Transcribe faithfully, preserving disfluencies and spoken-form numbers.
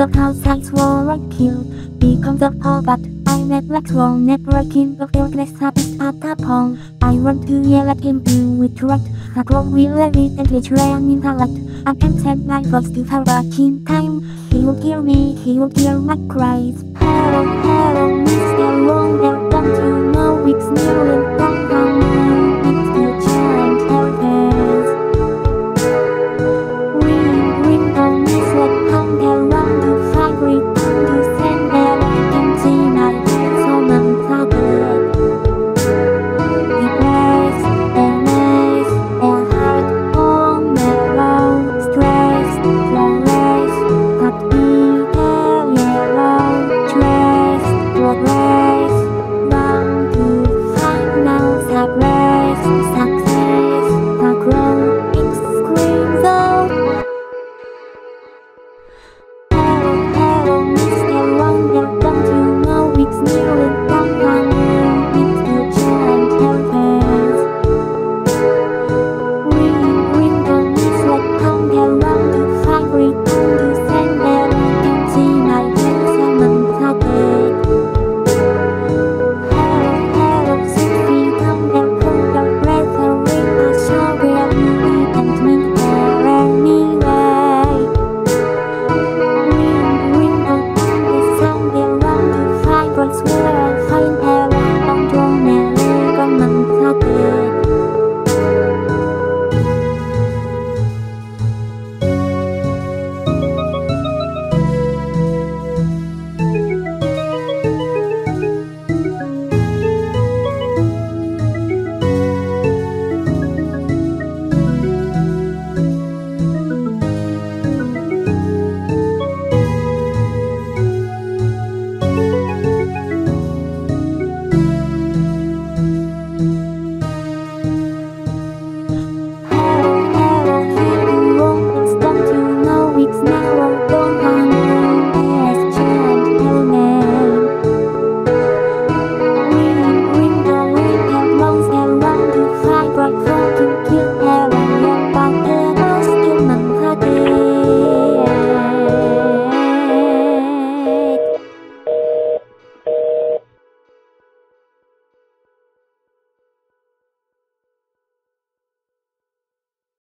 the house I swore I'd kill. Becomes of all but I met like sworn, never king of illness happens at that point. I run to yell at him to withdraw. I grow real evidently trained intellect. I can send my voice to her back in time. He will hear me, he will hear my cries. Hello, hello, Mister Long, they're done to know it's nearly done. How many things to change?